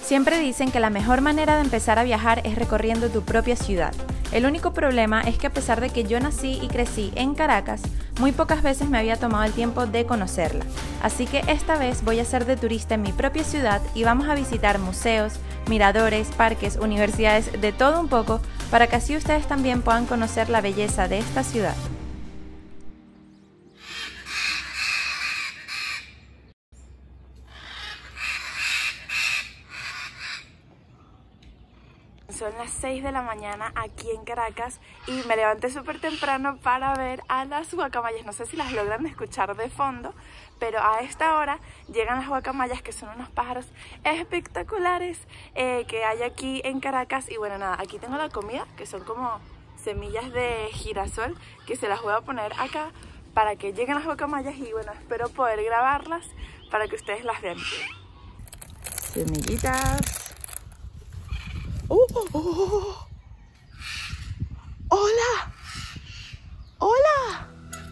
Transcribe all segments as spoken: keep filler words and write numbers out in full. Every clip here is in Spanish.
Siempre dicen que la mejor manera de empezar a viajar es recorriendo tu propia ciudad. El único problema es que a pesar de que yo nací y crecí en Caracas, muy pocas veces me había tomado el tiempo de conocerla. Así que esta vez voy a ser de turista en mi propia ciudad y vamos a visitar museos, miradores, parques, universidades, de todo un poco, para que así ustedes también puedan conocer la belleza de esta ciudad. Son las seis de la mañana aquí en Caracas y me levanté súper temprano para ver a las guacamayas. No sé si las logran escuchar de fondo, pero a esta hora llegan las guacamayas, que son unos pájaros espectaculares eh, que hay aquí en Caracas. Y bueno, nada, aquí tengo la comida, que son como semillas de girasol, que se las voy a poner acá para que lleguen las guacamayas y bueno, espero poder grabarlas para que ustedes las vean. Semillitas. ¡Oh! ¡Oh! ¡Oh! ¡Hola! ¡Hola!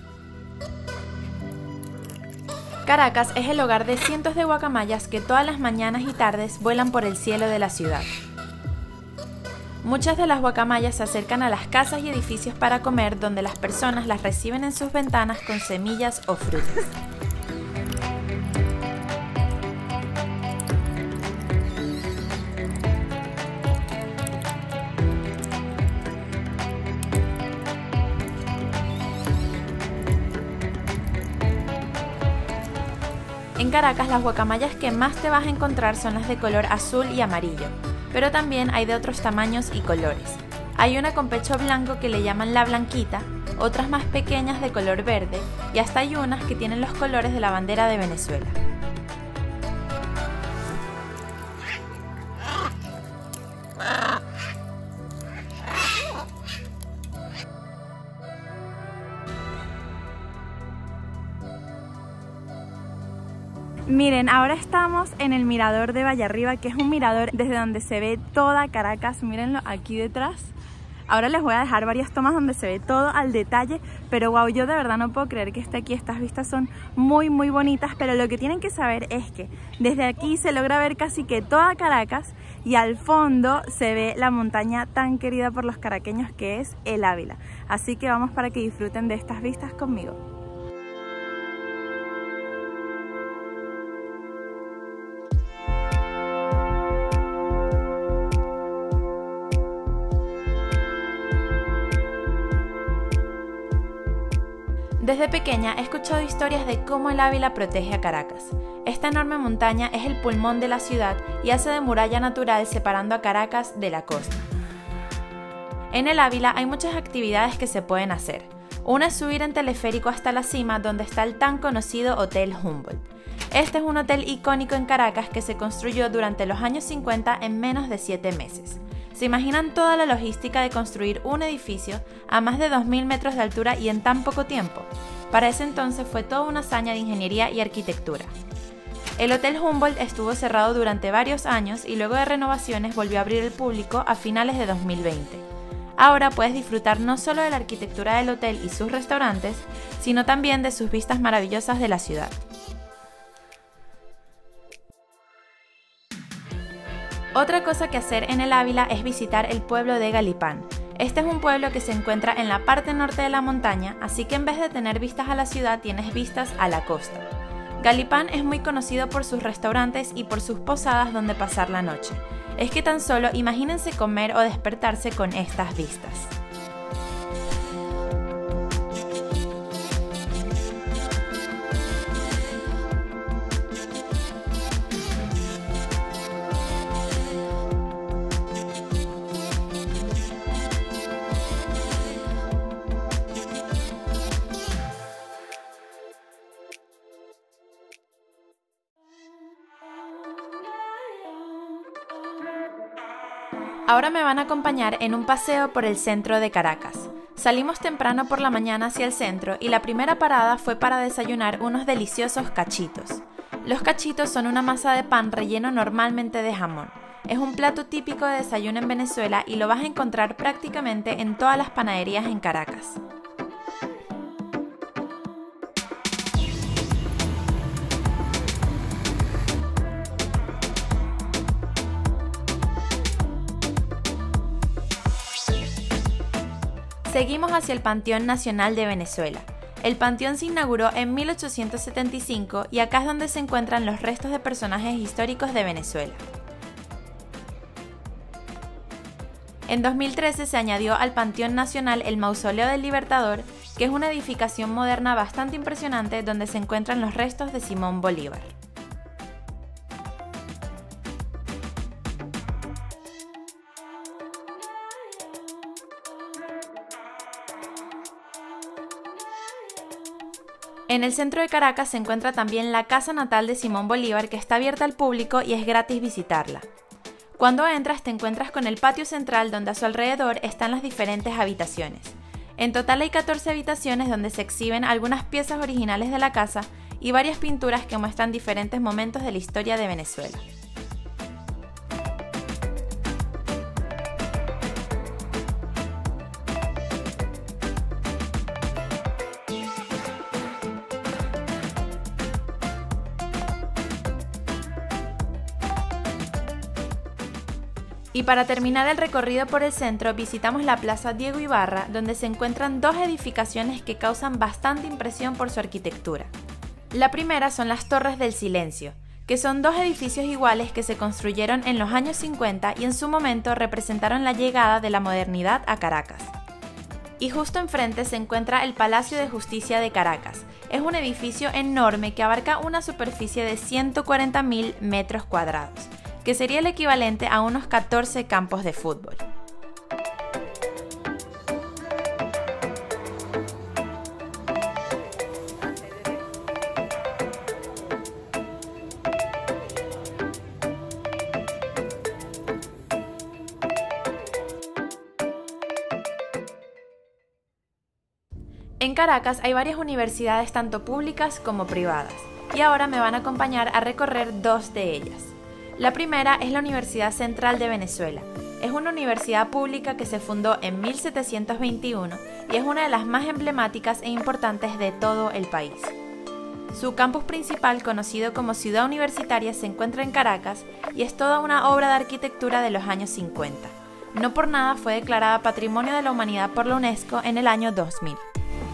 Caracas es el hogar de cientos de guacamayas que todas las mañanas y tardes vuelan por el cielo de la ciudad. Muchas de las guacamayas se acercan a las casas y edificios para comer, donde las personas las reciben en sus ventanas con semillas o frutas. En Caracas, las guacamayas que más te vas a encontrar son las de color azul y amarillo, pero también hay de otros tamaños y colores. Hay una con pecho blanco que le llaman la blanquita, otras más pequeñas de color verde y hasta hay unas que tienen los colores de la bandera de Venezuela. Miren, ahora estamos en el mirador de Vallearriba, que es un mirador desde donde se ve toda Caracas. Mírenlo aquí detrás. Ahora les voy a dejar varias tomas donde se ve todo al detalle, pero wow, yo de verdad no puedo creer que esté aquí. Estas vistas son muy muy bonitas, pero lo que tienen que saber es que desde aquí se logra ver casi que toda Caracas y al fondo se ve la montaña tan querida por los caraqueños, que es el Ávila. Así que vamos para que disfruten de estas vistas conmigo. Desde pequeña he escuchado historias de cómo el Ávila protege a Caracas. Esta enorme montaña es el pulmón de la ciudad y hace de muralla natural separando a Caracas de la costa. En el Ávila hay muchas actividades que se pueden hacer. Una es subir en teleférico hasta la cima, donde está el tan conocido Hotel Humboldt. Este es un hotel icónico en Caracas que se construyó durante los años cincuenta en menos de siete meses. ¿Se imaginan toda la logística de construir un edificio a más de dos mil metros de altura y en tan poco tiempo? Para ese entonces fue toda una hazaña de ingeniería y arquitectura. El Hotel Humboldt estuvo cerrado durante varios años y luego de renovaciones volvió a abrir al público a finales de dos mil veinte. Ahora puedes disfrutar no solo de la arquitectura del hotel y sus restaurantes, sino también de sus vistas maravillosas de la ciudad. Otra cosa que hacer en el Ávila es visitar el pueblo de Galipán. Este es un pueblo que se encuentra en la parte norte de la montaña, así que en vez de tener vistas a la ciudad, tienes vistas a la costa. Galipán es muy conocido por sus restaurantes y por sus posadas donde pasar la noche. Es que tan solo imagínense comer o despertarse con estas vistas. Ahora me van a acompañar en un paseo por el centro de Caracas. Salimos temprano por la mañana hacia el centro y la primera parada fue para desayunar unos deliciosos cachitos. Los cachitos son una masa de pan relleno normalmente de jamón. Es un plato típico de desayuno en Venezuela y lo vas a encontrar prácticamente en todas las panaderías en Caracas. Seguimos hacia el Panteón Nacional de Venezuela. El panteón se inauguró en mil ochocientos setenta y cinco y acá es donde se encuentran los restos de personajes históricos de Venezuela. En dos mil trece se añadió al Panteón Nacional el Mausoleo del Libertador, que es una edificación moderna bastante impresionante donde se encuentran los restos de Simón Bolívar. En el centro de Caracas se encuentra también la casa natal de Simón Bolívar, que está abierta al público y es gratis visitarla. Cuando entras te encuentras con el patio central donde a su alrededor están las diferentes habitaciones. En total hay catorce habitaciones donde se exhiben algunas piezas originales de la casa y varias pinturas que muestran diferentes momentos de la historia de Venezuela. Y para terminar el recorrido por el centro, visitamos la Plaza Diego Ibarra, donde se encuentran dos edificaciones que causan bastante impresión por su arquitectura. La primera son las Torres del Silencio, que son dos edificios iguales que se construyeron en los años cincuenta y en su momento representaron la llegada de la modernidad a Caracas. Y justo enfrente se encuentra el Palacio de Justicia de Caracas. Es un edificio enorme que abarca una superficie de ciento cuarenta mil metros cuadrados, que sería el equivalente a unos catorce campos de fútbol. En Caracas hay varias universidades tanto públicas como privadas, y ahora me van a acompañar a recorrer dos de ellas. La primera es la Universidad Central de Venezuela. Es una universidad pública que se fundó en mil setecientos veintiuno y es una de las más emblemáticas e importantes de todo el país. Su campus principal, conocido como Ciudad Universitaria, se encuentra en Caracas y es toda una obra de arquitectura de los años cincuenta. No por nada fue declarada Patrimonio de la Humanidad por la UNESCO en el año dos mil.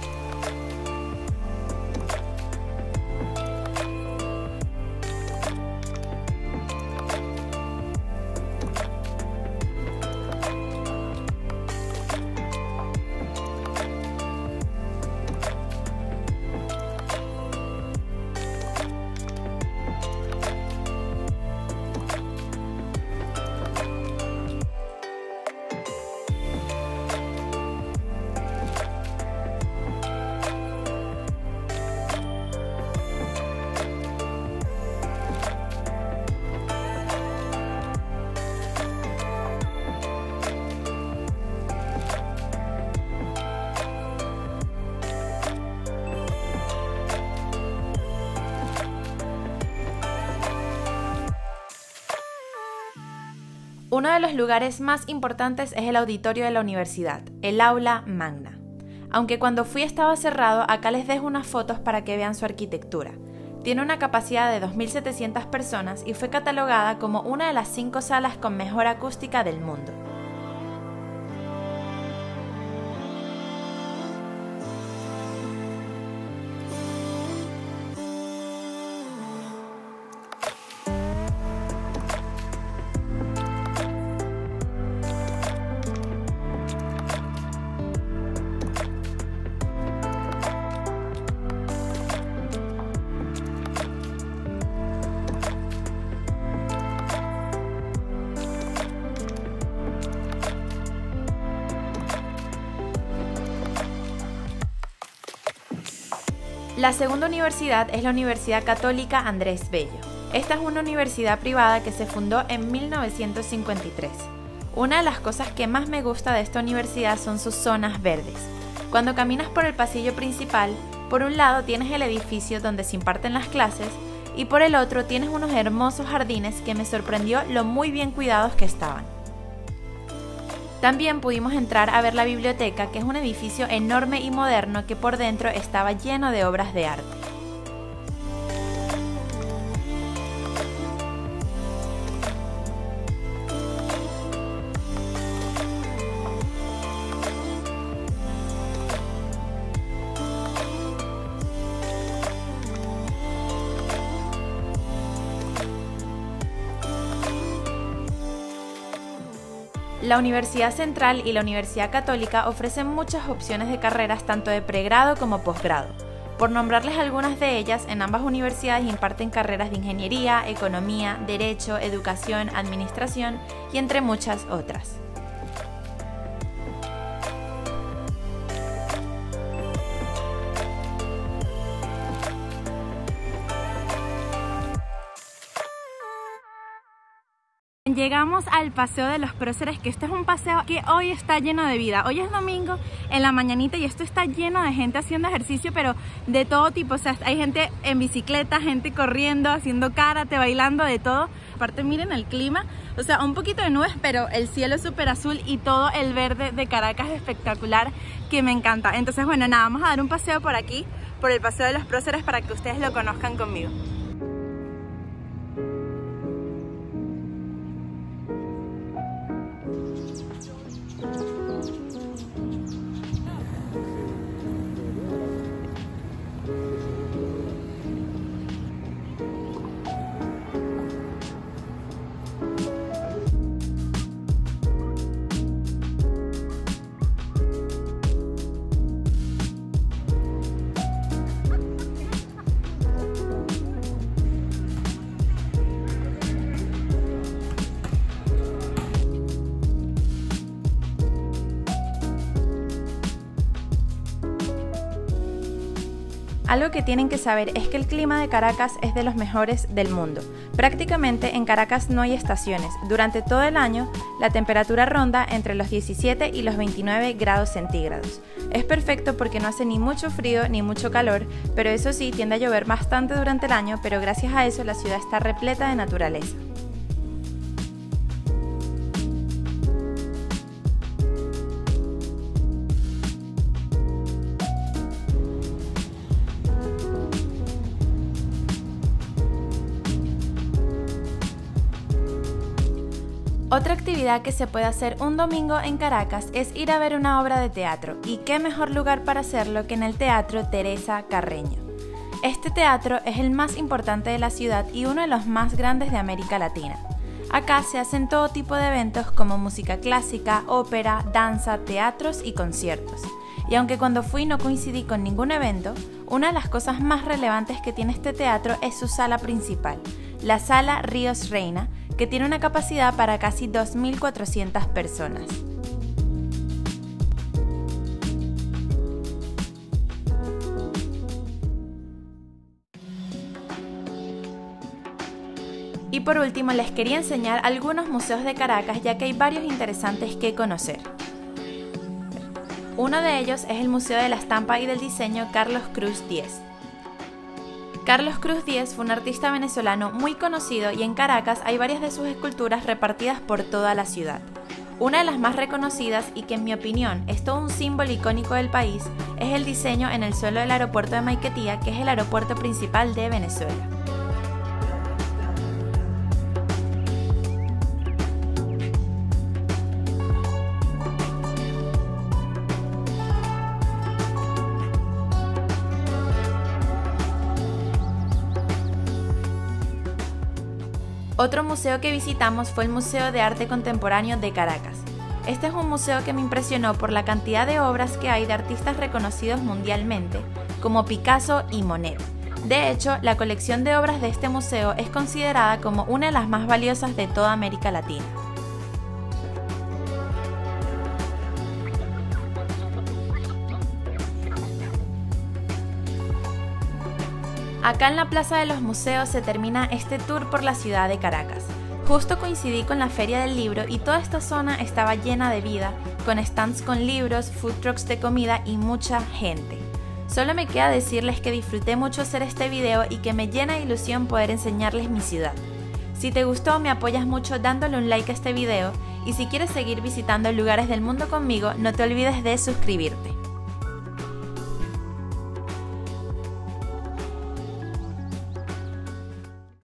Uno de los lugares más importantes es el auditorio de la universidad, el aula magna. Aunque cuando fui estaba cerrado, acá les dejo unas fotos para que vean su arquitectura. Tiene una capacidad de dos mil setecientas personas y fue catalogada como una de las cinco salas con mejor acústica del mundo. La segunda universidad es la Universidad Católica Andrés Bello. Esta es una universidad privada que se fundó en mil novecientos cincuenta y tres. Una de las cosas que más me gusta de esta universidad son sus zonas verdes. Cuando caminas por el pasillo principal, por un lado tienes el edificio donde se imparten las clases y por el otro tienes unos hermosos jardines que me sorprendió lo muy bien cuidados que estaban. También pudimos entrar a ver la biblioteca, que es un edificio enorme y moderno que por dentro estaba lleno de obras de arte. La Universidad Central y la Universidad Católica ofrecen muchas opciones de carreras tanto de pregrado como posgrado. Por nombrarles algunas de ellas, en ambas universidades imparten carreras de ingeniería, economía, derecho, educación, administración y entre muchas otras. Llegamos al Paseo de los Próceres, que este es un paseo que hoy está lleno de vida. Hoy es domingo en la mañanita y esto está lleno de gente haciendo ejercicio, pero de todo tipo. O sea, hay gente en bicicleta, gente corriendo, haciendo karate, bailando, de todo. Aparte, miren el clima, o sea, un poquito de nubes, pero el cielo es súper azul y todo el verde de Caracas es espectacular, que me encanta. Entonces, bueno, nada, vamos a dar un paseo por aquí, por el Paseo de los Próceres, para que ustedes lo conozcan conmigo. Algo que tienen que saber es que el clima de Caracas es de los mejores del mundo. Prácticamente en Caracas no hay estaciones. Durante todo el año, la temperatura ronda entre los diecisiete y los veintinueve grados centígrados. Es perfecto porque no hace ni mucho frío ni mucho calor, pero eso sí, tiende a llover bastante durante el año, pero gracias a eso la ciudad está repleta de naturaleza. Otra actividad que se puede hacer un domingo en Caracas es ir a ver una obra de teatro, y qué mejor lugar para hacerlo que en el Teatro Teresa Carreño. Este teatro es el más importante de la ciudad y uno de los más grandes de América Latina. Acá se hacen todo tipo de eventos como música clásica, ópera, danza, teatros y conciertos. Y aunque cuando fui no coincidí con ningún evento, una de las cosas más relevantes que tiene este teatro es su sala principal, la Sala Ríos Reina, que tiene una capacidad para casi dos mil cuatrocientas personas. Y por último, les quería enseñar algunos museos de Caracas, ya que hay varios interesantes que conocer. Uno de ellos es el Museo de la Estampa y del Diseño Carlos Cruz Diez. Carlos Cruz Diez fue un artista venezolano muy conocido y en Caracas hay varias de sus esculturas repartidas por toda la ciudad. Una de las más reconocidas y que en mi opinión es todo un símbolo icónico del país es el diseño en el suelo del aeropuerto de Maiquetía, que es el aeropuerto principal de Venezuela. Otro museo que visitamos fue el Museo de Arte Contemporáneo de Caracas. Este es un museo que me impresionó por la cantidad de obras que hay de artistas reconocidos mundialmente, como Picasso y Monet. De hecho, la colección de obras de este museo es considerada como una de las más valiosas de toda América Latina. Acá en la Plaza de los Museos se termina este tour por la ciudad de Caracas. Justo coincidí con la Feria del Libro y toda esta zona estaba llena de vida, con stands con libros, food trucks de comida y mucha gente. Solo me queda decirles que disfruté mucho hacer este video y que me llena de ilusión poder enseñarles mi ciudad. Si te gustó, me apoyas mucho dándole un like a este video, y si quieres seguir visitando lugares del mundo conmigo, no te olvides de suscribirte.